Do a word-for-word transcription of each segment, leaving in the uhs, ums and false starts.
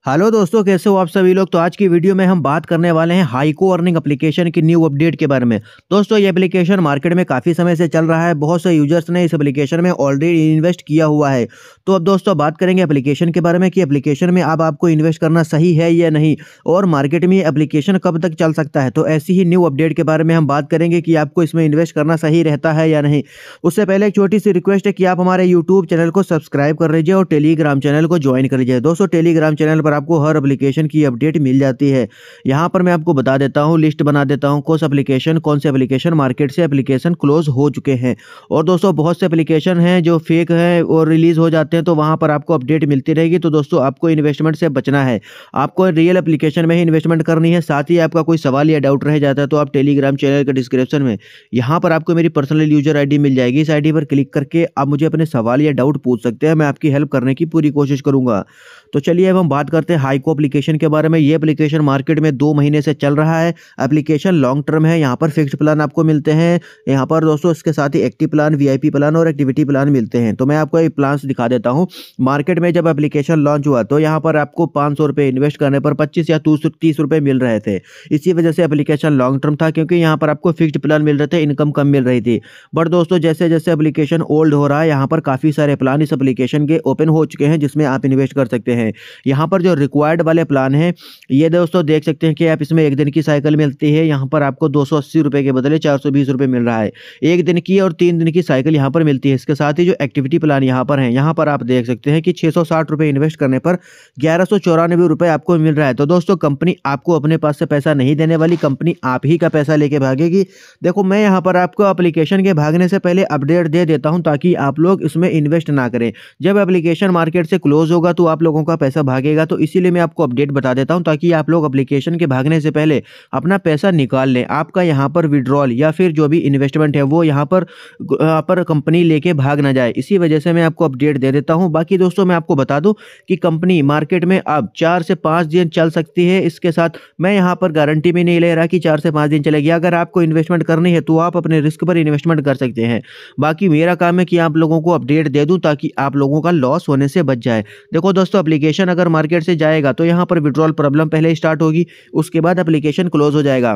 Hello दोस्तों, कैसे हो आप सभी लोग। तो आज की वीडियो में हम बात करने वाले हैं हाइको अर्निंग एप्लीकेशन की न्यू अपडेट के बारे में। दोस्तों, ये एप्लीकेशन मार्केट में काफ़ी समय से चल रहा है। बहुत से यूजर्स ने इस एप्लीकेशन में ऑलरेडी इन्वेस्ट किया हुआ है। तो अब दोस्तों बात करेंगे एप्लीकेशन के बारे में कि एप्लीकेशन में अब आपको इन्वेस्ट करना सही है या नहीं, और मार्केट में ये एप्लीकेशन कब तक चल सकता है। तो ऐसी ही न्यू अपडेट के बारे में हम बात करेंगे कि आपको इसमें इन्वेस्ट करना सही रहता है या नहीं। उससे पहले एक छोटी सी रिक्वेस्ट है कि आप हमारे यूट्यूब चैनल को सब्सक्राइब कर लीजिए और टेलीग्राम चैनल को ज्वाइन कर लीजिए। दोस्तों, टेलीग्राम चैनल पर आपको हर एप्लीकेशन की अपडेट मिल जाती है। यहाँ पर मैं आपको बता देता हूँ, लिस्ट बना देता हूँ कौन सा एप्लीकेशन कौन से एप्लीकेशन मार्केट से एप्लीकेशन क्लोज हो चुके हैं। और दोस्तों बहुत से एप्लीकेशन हैं जो फेक है और रिलीज हो जाते हैं, तो वहाँ पर आपको अपडेट मिलती रहेगी। तो दोस्तों आपको इन्वेस्टमेंट से बचना है, आपको रियल एप्लीकेशन में ही इन्वेस्टमेंट करनी है। साथ ही आपका कोई सवाल या डाउट रह जाता है तो आप टेलीग्राम चैनल के डिस्क्रिप्शन में यहाँ पर आपको मेरी पर्सनल यूजर आईडी मिल जाएगी। इस आईडी पर क्लिक करके आप मुझे अपने सवाल या डाउट पूछ सकते हैं, मैं आपकी हेल्प करने की पूरी कोशिश करूंगा। तो चलिए अब हम बात करते हैं हाइको एप्लीकेशन के बारे में। ये एप्लीकेशन मार्केट में दो महीने से चल रहा है। एप्लीकेशन लॉन्ग टर्म है, यहाँ पर फिक्स्ड प्लान आपको मिलते हैं। यहाँ पर दोस्तों इसके साथ ही एक्टिव प्लान, वीआईपी प्लान और एक्टिविटी प्लान मिलते हैं। तो मैं आपको ये प्लान दिखा देता हूँ। मार्केट में जब एप्लीकेशन लॉन्च हुआ तो यहाँ पर आपको पाँच सौ रुपये इन्वेस्ट करने पर पच्चीस या तीस रुपये मिल रहे थे। इसी वजह से एप्लीकेशन लॉन्ग टर्म था, क्योंकि यहाँ पर आपको फिक्स्ड प्लान मिल रहे थे, इनकम कम मिल रही थी। बट दोस्तों जैसे जैसे एप्लीकेशन ओल्ड हो रहा है, यहाँ पर काफ़ी सारे प्लान इस एप्लीकेशन के ओपन हो चुके हैं जिसमें आप इन्वेस्ट कर सकते हैं। यहाँ पर जो रिक्वायर्ड वाले प्लान है, ये दोस्तों देख सकते हैं कि आप इसमें एक दिन की साइकिल मिलती है। यहाँ पर आपको दो सौ अस्सी रुपये के बदले चार सौ बीस रुपये मिल रहा है। एक दिन की और तीन दिन की साइकिल यहाँ पर मिलती है। इसके साथ ही जो एक्टिविटी प्लान यहाँ पर है, यहाँ पर आप देख सकते हैं कि छः सौ साठ रुपये इन्वेस्ट करने पर ग्यारह सौ चौरानवे रुपये आपको मिल रहा है। तो दोस्तों कंपनी आपको अपने पास से पैसा नहीं देने वाली, कंपनी आप ही का पैसा लेके भागेगी। देखो मैं यहाँ पर आपको एप्लीकेशन के भागने से पहले अपडेट दे देता हूँ ताकि आप लोग इसमें इन्वेस्ट ना करें। जब एप्लीकेशन मार्केट से क्लोज होगा तो आप लोगों का पैसा भागेगा। तो इसीलिए मैं आपको अपडेट बता देता हूँ ताकि आप लोग एप्लीकेशन के भागने से पहले अपना पैसा निकाल लें। आपका यहाँ पर विड्रॉल या फिर जो भी इन्वेस्टमेंट है वो यहाँ पर यहाँ पर कंपनी लेके भाग ना जाए। इसी वजह से मैं आपको अपडेट दे देता हूँ। बाकी दोस्तों मैं आपको बता दूं कि कंपनी मार्केट में अब चार से पाँच दिन चल सकती है। इसके साथ मैं यहाँ पर गारंटी भी नहीं ले रहा कि चार से पाँच दिन चलेगी। अगर आपको इन्वेस्टमेंट करनी है तो आप अपने रिस्क पर इन्वेस्टमेंट कर सकते हैं। बाकी मेरा काम है कि आप लोगों को अपडेट दे दूँ ताकि आप लोगों का लॉस होने से बच जाए। देखो दोस्तों, एप्लीकेशन अगर मार्केट से जाएगा तो यहाँ पर विड्रॉल प्रॉब्लम पहले स्टार्ट होगी, उसके बाद एप्लीकेशन क्लोज हो जाएगा।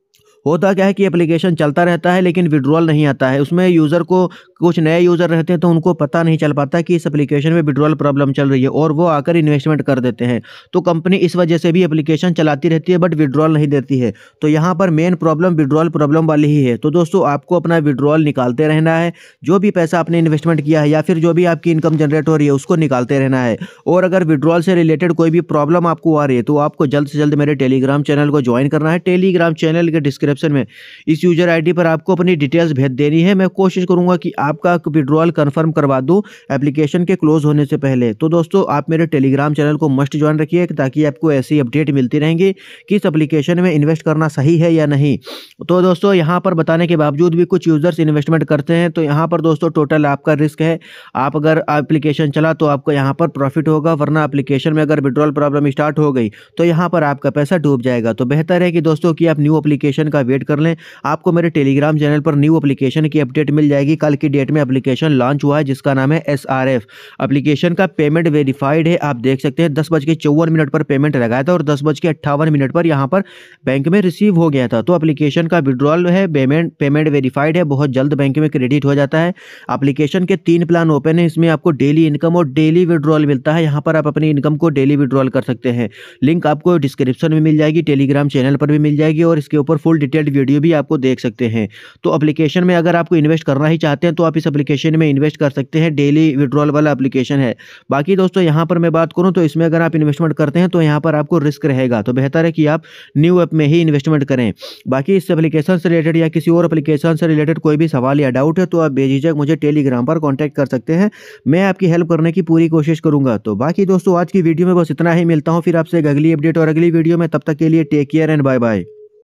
होता क्या है कि एप्लीकेशन चलता रहता है लेकिन विड्रॉल नहीं आता है। उसमें यूज़र को, कुछ नए यूज़र रहते हैं तो उनको पता नहीं चल पाता कि इस एप्लीकेशन में विड्रॉल प्रॉब्लम चल रही है और वो आकर इन्वेस्टमेंट कर देते हैं। तो कंपनी इस वजह से भी एप्लीकेशन चलाती रहती है बट विड्रॉल नहीं देती है। तो यहाँ पर मेन प्रॉब्लम विड्रॉल प्रॉब्लम वाली ही है। तो दोस्तों आपको अपना विड्रॉल निकालते रहना है। जो भी पैसा आपने इन्वेस्टमेंट किया है या फिर जो भी आपकी इनकम जनरेट हो रही है उसको निकालते रहना है। और अगर विड्रॉल से रिलेटेड कोई भी प्रॉब्लम आपको आ रही है तो आपको जल्द से जल्द मेरे टेलीग्राम चैनल को ज्वाइन करना है। टेलीग्राम चैनल के डिस्क्रिप्शन में इस यूजर आईडी पर आपको अपनी डिटेल्स भेज देनी है। मैं कोशिश करूंगा कि आपका विड्रॉल कंफर्म करवा दूं एप्लीकेशन के क्लोज होने से पहले। तो दोस्तों आप मेरे टेलीग्राम चैनल को मस्ट ज्वाइन रखिए ताकि आपको ऐसी अपडेट मिलती रहेंगी कि इस एप्लीकेशन में इन्वेस्ट करना सही है या नहीं। तो दोस्तों यहाँ पर बताने के बावजूद भी कुछ यूजर्स इन्वेस्टमेंट करते हैं। तो यहाँ पर दोस्तों टोटल आपका रिस्क है। आप अगर एप्लीकेशन चला तो आपको यहाँ पर प्रॉफिट होगा, वरना एप्लीकेशन में अगर विड्रॉल प्रॉब्लम स्टार्ट हो गई तो यहाँ पर आपका पैसा डूब जाएगा। तो बेहतर है कि दोस्तों कि आप न्यू एप्लीकेशन का वेट कर लें। आपको मेरे टेलीग्राम चैनल पर न्यू एप्लीकेशन की अपडेट मिल जाएगी। कल की डेट में एप्लीकेशन लॉन्च हुआ है जिसका नाम है एस आर एफ। एप्लीकेशन का पेमेंट वेरीफाइड है। आप देख सकते हैं दस बज के चौवन मिनट पर पेमेंट लगाया था और दस बज के अट्ठावन मिनट पर यहाँ पर बैंक में रिसीव हो गया था। तो एप्लीकेशन का विड्रॉल है, पेमेंट पेमेंट वेरीफाइड है, बहुत जल्द बैंक में क्रेडिट हो जाता है। एप्लीकेशन के तीन प्लान ओपन है। इसमें आपको डेली इनकम और डेली विड्रॉल मिलता है। यहाँ पर आप अपनी इनकम को डेली विड्रॉल कर सकते हैं। लिंक आपको डिस्क्रिप्शन में मिल जाएगी, टेलीग्राम चैनल पर भी मिल जाएगी और इसके ऊपर फुल डिटेल्ड वीडियो भी आपको देख सकते हैं। तो एप्लीकेशन में अगर आपको इन्वेस्ट करना ही चाहते हैं तो आप इस एप्लीकेशन में इन्वेस्ट कर सकते हैं। डेली विड्रॉल वाला एप्लीकेशन है। बाकी दोस्तों यहाँ पर मैं बात करूँ तो इसमें अगर आप इन्वेस्टमेंट करते हैं तो यहाँ पर आपको रिस्क रहेगा। तो बेहतर है कि आप न्यू ऐप में ही इन्वेस्टमेंट करें। बाकी इस एप्लीकेशन से रिलेटेड या किसी और एप्लीकेशन से रिलेटेड कोई भी सवाल या डाउट है तो आप बेझिझक मुझे टेलीग्राम पर कॉन्टैक्ट कर सकते हैं। मैं आपकी हेल्प करने की पूरी कोशिश करूंगा। तो बाकी दोस्तों आज की वीडियो में बस इतना ही। मिलता हूँ फिर आपसे अगली अपडेट और अगली वीडियो में। तब तक के लिए take care and bye bye.